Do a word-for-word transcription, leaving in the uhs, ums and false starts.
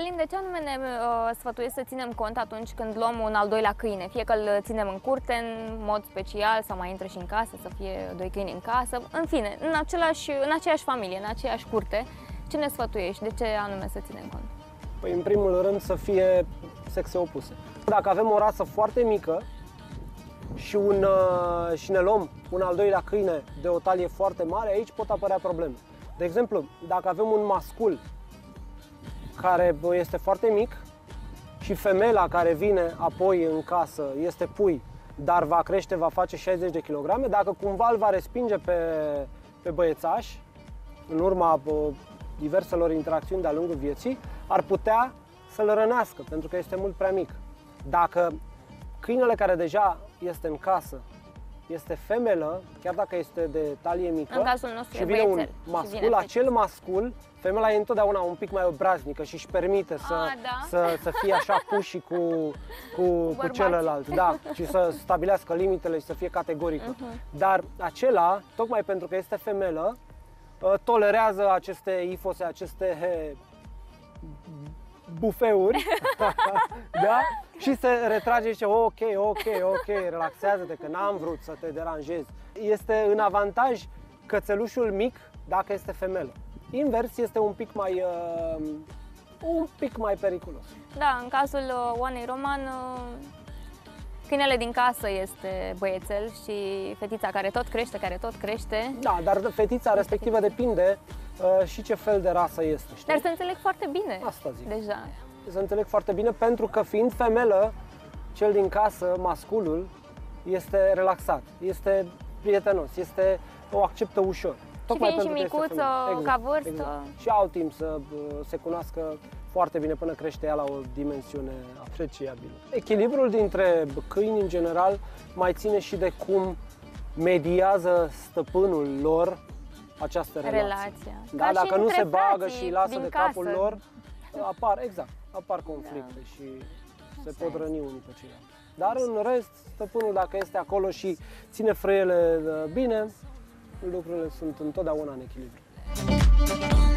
Cătălin, de ce anume ne uh, sfătuiești să ținem cont atunci când luăm un al doilea câine? Fie că îl ținem în curte, în mod special, sau mai intră și în casă, să fie doi câini în casă. În fine, în, același, în aceeași familie, în aceeași curte, ce ne sfătuiești? De ce anume să ținem cont? Păi, în primul rând, să fie sexe opuse. Dacă avem o rasă foarte mică și, un, uh, și ne luăm un al doilea câine de o talie foarte mare, aici pot apărea probleme. De exemplu, dacă avem un mascul care este foarte mic și femela care vine apoi în casă este pui, dar va crește, va face șaizeci de kilograme, dacă cumva îl va respinge pe, pe băiețaș, în urma diverselor interacțiuni de-a lungul vieții, ar putea să-l rănească, pentru că este mult prea mic. Dacă câinele care deja este în casă este femelă, chiar dacă este de talie mică, în cazul nostru și vine băiețel, un mascul, vine acel mascul, femela e întotdeauna un pic mai obraznică și își permite să, A, da? să, să fie așa puși cu, cu, cu celălalt, da, și să stabilească limitele și să fie categorică. Uh-huh. Dar acela, tocmai pentru că este femelă, tolerează aceste ifose, aceste he, bufeuri, da? Și se retrage și zice, ok, ok, ok, relaxează-te că n-am vrut să te deranjezi. Este în avantaj cățelușul mic dacă este femelă. Invers, este un pic mai, uh, un pic mai periculos. Da, în cazul uh, Oanei Roman, uh, câinele din casă este băiețel și fetița care tot crește, care tot crește. Da, dar fetița respectivă depinde uh, și ce fel de rasă este. Știi? Dar se înțeleg foarte bine. Asta zic. Deja. Se înțeleg foarte bine pentru că, fiind femelă, cel din casă, masculul, este relaxat, este prietenos, este, o acceptă ușor. Tocmai și fiind și micuță, exact, ca vârstă. Exact. Și au timp să se cunoască foarte bine până crește ea la o dimensiune apreciabilă. Echilibrul dintre câini, în general, mai ține și de cum mediază stăpânul lor această relație. Relația. Da, ca dacă și nu se bagă frații și lasă de casă. capul lor, apar, exact, apar conflicte, da. Și se Asta pot este. răni unii pe ceilalți. Dar în rest, stăpânul, dacă este acolo și ține frâiele bine, lucrurile sunt întotdeauna în echilibru.